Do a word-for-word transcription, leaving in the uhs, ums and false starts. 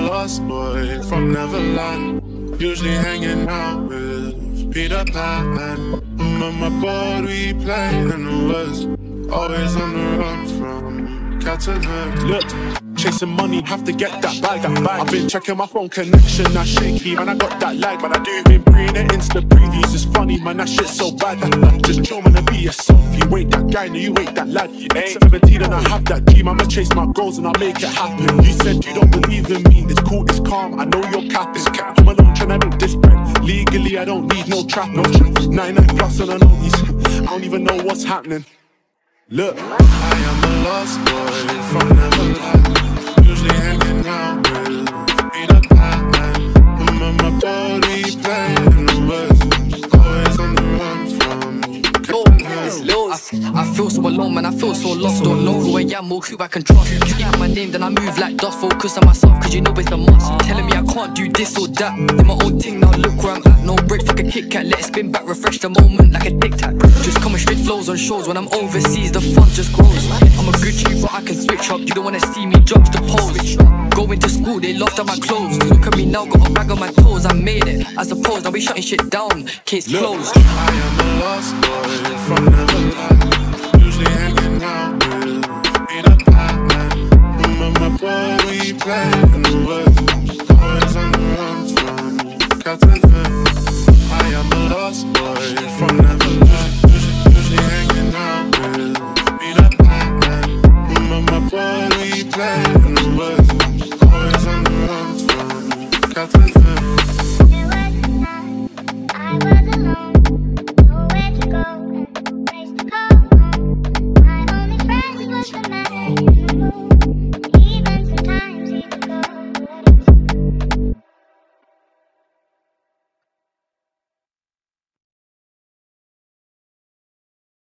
lost boy from Neverland, usually hanging out with Peter Pan. I'm on my board, we play in the woods, always on the run from cats and hood. Look, chasing money, have to get that bag, that bag. I've been checking my phone connection, that's shaky, man, I got that lag, but I do. Been preying the Insta previews, it's funny, man, that shit's so bad. Just chill, man, and be yourself. You ain't that guy, no, you ain't that lad. You ain't seventeen and I have that dream, I'ma chase my goals and I'll make it happen. You said you don't believe in me, it's cool, it's calm, I know you're capping. I'm alone tryna make this bread. Legally, I don't need no trap, no trap. ninety-nine plus and I know these, I don't even know what's happening. Look, I am a lost boy from Neverland, usually hanging out with Peter Pan. I'm on my board, we play in the woods, always on the run from cats and hood. I, I feel so alone, man, I feel so lost. Don't know who I am or who I can trust. Speak my name, then I move like dust. Focus on myself, cause you know it's a must. Telling me I can't do this or that. Do my own thing, now look where I'm at. No break, fuck a Kit Kat, let it spin back. Refresh the moment like a tic tac. Just coming straight flows on shows. When I'm overseas, the fun just grows. I'm a good G, but I can switch up. You don't wanna see me drop the pose. Going to school, they laughed at my clothes. Look at me now, got a bag on my toes. I made it, I suppose, now we shutting shit down. Case closed. I am a lost boy from Neverland, usually hanging out with Peter Pan. I'm on my board, we play in the woods, always on the run from cats and hood. I am a lost boy from Neverland, usually hanging out with Peter Pan. I'm on my board, we play in the woods, always on the run from cats and hood.